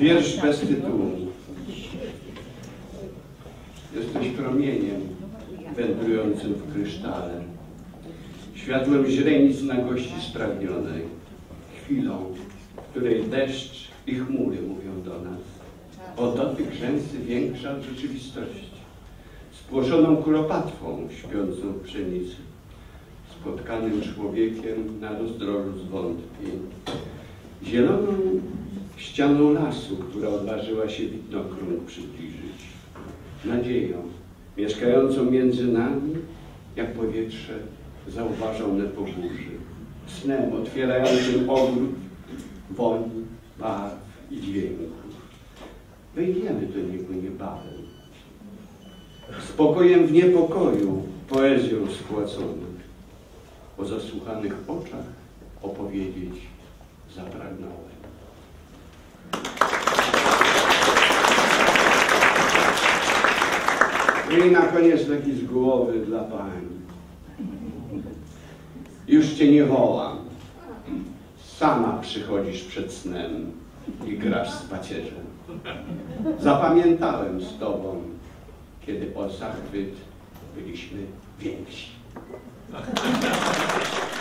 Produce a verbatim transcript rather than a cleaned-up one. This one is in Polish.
Wiersz bez tytułu. Jesteś promieniem wędrującym w krysztale, światłem źrenic na gości spragnionej, chwilą, w której deszcz i chmury mówią do nas o dotyk rzęsy większa od rzeczywistości, spłoszoną kuropatwą śpiącą w pszenicy, spotkanym człowiekiem na rozdrożu zwątpień, zieloną ścianą lasu, która odważyła się widnokrój przybliżyć, nadzieją mieszkającą między nami, jak powietrze zauważone po burzy, snem otwierającym ogród woni, barw i dźwięków. Wejdziemy do niego niebawem, spokojem w niepokoju, poezją spłaconą. O zasłuchanych oczach opowiedzieć zapragnąłem. I na koniec taki z głowy dla pani. Już cię nie wołam. Sama przychodzisz przed snem i grasz z pacierzem. Zapamiętałem z tobą, kiedy o zachwyt byliśmy więksi.